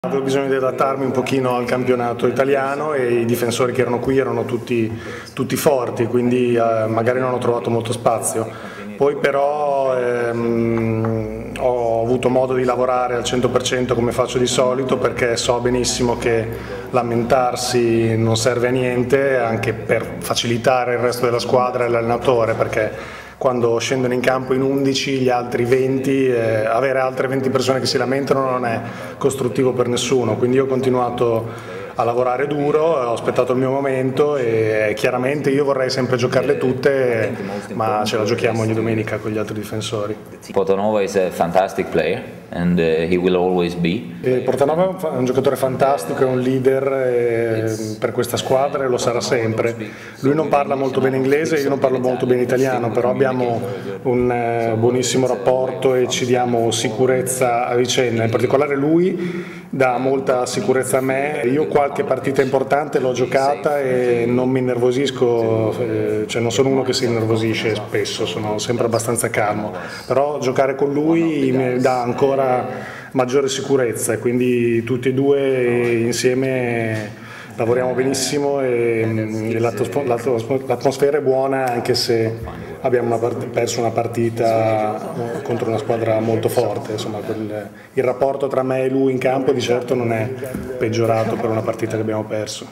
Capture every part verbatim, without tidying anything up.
Avevo bisogno di adattarmi un pochino al campionato italiano e i difensori che erano qui erano tutti, tutti forti, quindi eh, magari non ho trovato molto spazio. Poi però ehm, ho avuto modo di lavorare al cento per cento come faccio di solito, perché so benissimo che lamentarsi non serve a niente, anche per facilitare il resto della squadra e l'allenatore, perché quando scendono in campo in undici, gli altri venti, eh, avere altre venti persone che si lamentano non è costruttivo per nessuno, quindi io ho continuato a lavorare duro, ho aspettato il mio momento e chiaramente io vorrei sempre giocarle tutte, ma ce la giochiamo ogni domenica con gli altri difensori. Portanova is a fantastic player and uh, he will always be. E Portanova è un giocatore fantastico, è un leader eh, per questa squadra e lo sarà sempre. Lui non parla molto bene inglese, io non parlo molto bene italiano, però abbiamo un eh, buonissimo rapporto e ci diamo sicurezza a vicenda, in particolare lui dà molta sicurezza a me. Io qualche partita importante l'ho giocata e non mi innervosisco, eh, cioè non sono uno che si innervosisce spesso, sono sempre abbastanza calmo, però giocare con lui mi dà ancora maggiore sicurezza e quindi tutti e due insieme lavoriamo benissimo e l'atmosfera è buona, anche se abbiamo una perso una partita contro una squadra molto forte. Insomma, quel, il rapporto tra me e lui in campo di certo non è peggiorato per una partita che abbiamo perso.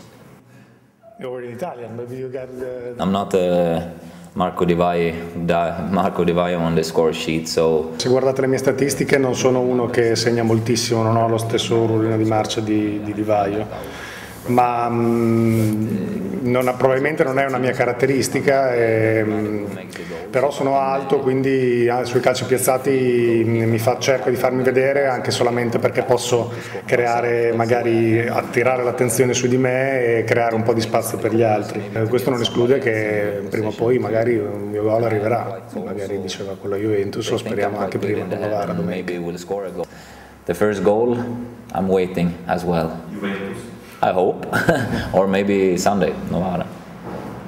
I'm not uh, Marco Di Vaio, Marco Di Vaio on the score sheet, so... Se guardate le mie statistiche non sono uno che segna moltissimo, non ho lo stesso ruolino di marcia di Di, Di Vaio, ma mh, non, probabilmente non è una mia caratteristica, e, mh, però sono alto, quindi ah, sui calci piazzati mi fa, cerco di farmi vedere anche solamente perché posso creare, magari attirare l'attenzione su di me e creare un po' di spazio per gli altri. Eh, questo non esclude che prima o poi magari un mio gol arriverà, magari diceva con la Juventus, lo speriamo anche prima con Novara domenica. The first goal, I'm waiting as well. I hope, or maybe Sunday, Novara.